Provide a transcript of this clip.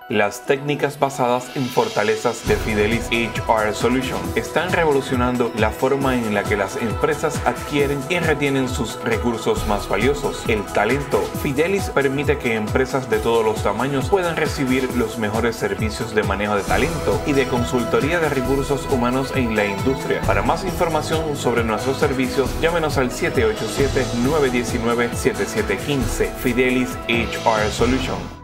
Las técnicas basadas en fortalezas de Fidelis HR Solution están revolucionando la forma en la que las empresas adquieren y retienen sus recursos más valiosos, el talento. Fidelis permite que empresas de todos los tamaños puedan recibir los mejores servicios de manejo de talento y de consultoría de recursos humanos en la industria. Para más información sobre nuestros servicios, llámenos al 787-919-7715. Fidelis HR Solution.